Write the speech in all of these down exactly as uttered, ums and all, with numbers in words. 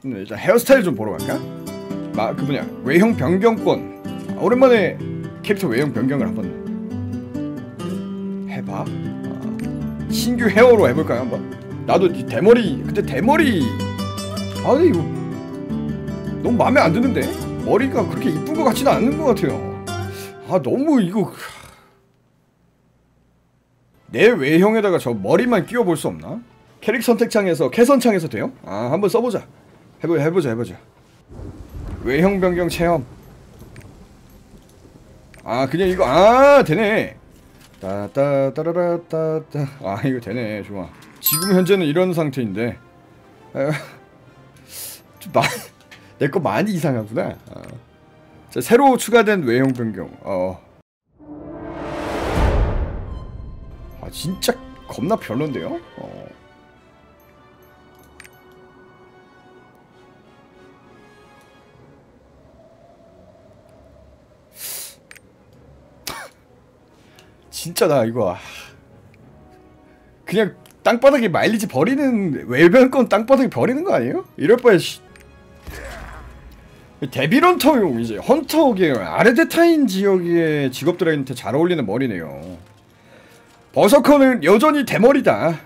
일단 헤어스타일 좀 보러 갈까? 마, 그 뭐냐 외형 변경권. 오랜만에 캐릭터 외형 변경을 한번 해봐. 아, 신규 헤어로 해볼까요 한번? 나도 이 대머리 근데 대머리 아 근데 이거 너무 마음에 안 드는데? 머리가 그렇게 이쁜 것 같지는 않는 것 같아요. 아 너무 이거 내 외형에다가 저 머리만 끼워볼 수 없나? 캐릭 선택창에서 캐선창에서 돼요? 아 한번 써보자. 해보, 해보자 해보자. 외형 변경 체험. 아 그냥 이거 아 되네. 따따따라따따. 아 이거 되네. 좋아. 지금 현재는 이런 상태인데 좀 나 내 거 많이 이상하구나. 어. 자, 새로 추가된 외형 변경. 어. 아 진짜 겁나 별론데요? 어. 진짜 나 이거 그냥 땅바닥에 마일리지 버리는 외변권 땅바닥에 버리는 거 아니에요? 이럴 바에 씨. 데빌헌터용 이제 헌터 계열 아르데타인 지역의 직업들한테 잘 어울리는 머리네요. 버서커는 여전히 대머리다.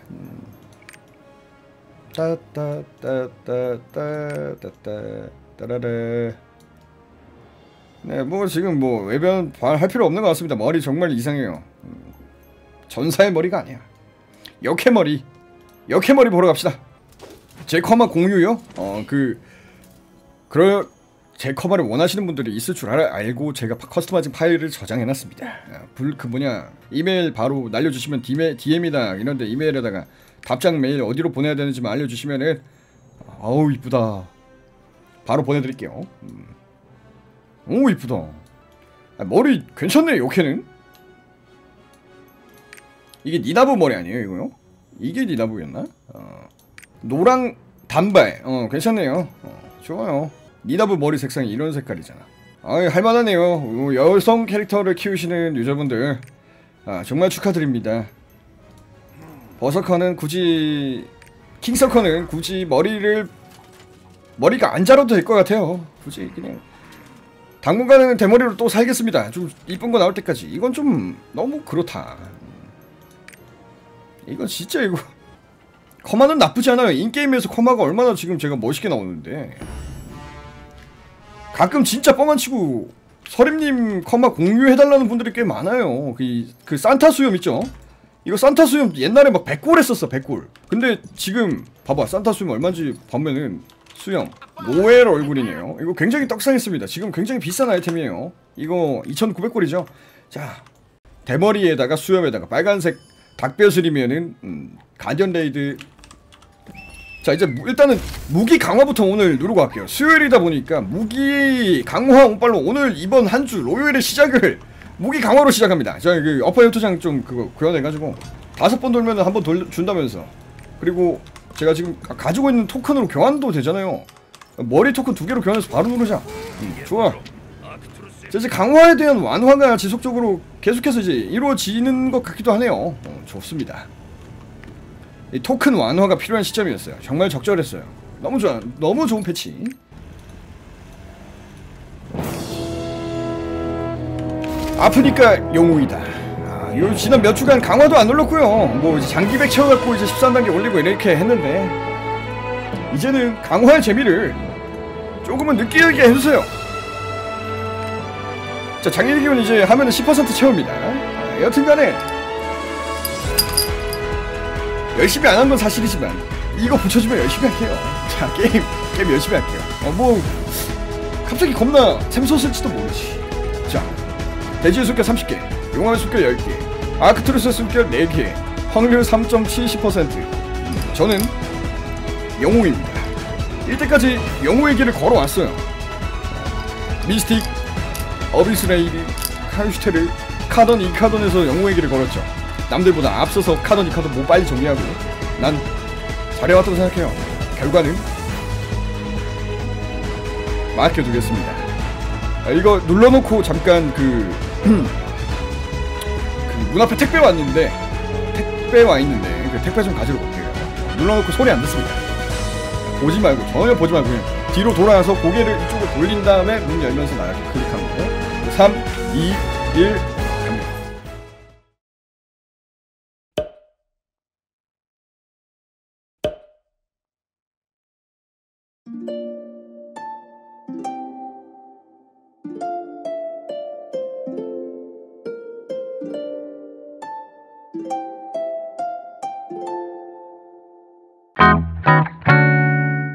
따따따따따따따따라라. 네, 뭐 지금 뭐 외변 할 필요 없는 것 같습니다. 머리 정말 이상해요. 전사의 머리가 아니야. 역해머리. 역해머리 보러 갑시다. 제 커마 공유요? 어 그 그러 제 커마를 원하시는 분들이 있을 줄 알아, 알고 제가 커스터마이징 파일을 저장해놨습니다. 불 그 뭐냐 이메일 바로 날려주시면 디메, 디엠이나 이런데 이메일에다가 답장 메일 어디로 보내야 되는지만 알려주시면은 아우 이쁘다. 바로 보내드릴게요. 음. 오 이쁘다. 아, 머리 괜찮네 요캐는. 이게 니나부 머리 아니에요 이거요? 이게 니나부였나? 어. 노랑 단발. 어 괜찮네요. 어, 좋아요. 니나부 머리 색상이 이런 색깔이잖아. 아 할만하네요. 여성 캐릭터를 키우시는 유저분들 아, 정말 축하드립니다. 버서커는 굳이 킹서커는 굳이 머리를 머리가 안 자라도 될 것 같아요. 굳이 그냥 당분간은 대머리로 또 살겠습니다. 좀 이쁜 거 나올 때까지. 이건 좀 너무 그렇다. 이건 진짜 이거 커마는 나쁘지 않아요. 인게임에서 커마가 얼마나 지금 제가 멋있게 나오는데 가끔 진짜 뻥안 치고 서림님 커마 공유해달라는 분들이 꽤 많아요. 그, 그 산타 수염 있죠? 이거 산타 수염 옛날에 막 백 골 했었어. 백 골. 근데 지금 봐봐 산타 수염 얼마인지 보면은 수염 노엘 얼굴이네요. 이거 굉장히 떡상했습니다. 지금 굉장히 비싼 아이템이에요. 이거 이천구백 골이죠. 자 대머리에다가 수염에다가 빨간색 닭뼈슬이면은 음, 가디언 레이드. 자 이제 일단은 무기 강화부터 오늘 누르고 갈게요. 수요일이다 보니까 무기 강화 운빨로 오늘 이번 한 주 로요일의 시작을 무기 강화로 시작합니다. 저 그 어퍼 요트장 좀 그거 교환해가지고 다섯 번 돌면은 한 번 돌 준다면서. 그리고 제가 지금 가, 가지고 있는 토큰으로 교환도 되잖아요. 머리 토큰 두 개로 교환해서 바로 누르자. 음, 좋아. 자, 이제 강화에 대한 완화가 지속적으로 계속해서 이제 이루어지는 것 같기도 하네요. 어, 좋습니다. 이 토큰 완화가 필요한 시점이었어요. 정말 적절했어요. 너무 좋아, 너무 좋은 패치. 아프니까 영웅이다. 아, 요 지난 몇 주간 강화도 안 눌렀고요. 뭐 이제 장기백 채워갖고 이제 십삼 단계 올리고 이렇게 했는데 이제는 강화의 재미를 조금은 느끼게 해주세요. 자 장일기운 이제 하면은 십 퍼센트 채웁니다. 아, 여튼간에 열심히 안 한 건 사실이지만 이거 붙여주면 열심히 할게요. 자 게임 게임 열심히 할게요. 어 뭐 갑자기 겁나 샘솟 쓸지도 모르지. 자 대지의 숫결 삼십 개, 용암의 숫결 열 개, 아크투루스의 숫결 네 개, 확률 삼 점 칠십 퍼센트. 저는 영웅입니다. 이때까지 영웅의 길을 걸어왔어요. 미스틱, 어비스레이드, 카유슈테르, 카던, 이카던에서 영웅의 길을 걸었죠. 남들보다 앞서서 카던, 이카던 뭐 빨리 정리하고 난 잘해왔다고 생각해요. 결과는 맡겨두겠습니다. 아, 이거 눌러놓고 잠깐 그, 그 문 앞에 택배 왔는데 택배 와있는데 그 택배 좀 가지러 볼게요. 눌러놓고 소리 안 듣습니다. 보지 말고 전혀 보지 말고 그냥 뒤로 돌아서 고개를 이쪽으로 돌린 다음에 문 열면서 나가게 클릭하는 거. 삼, 이, 일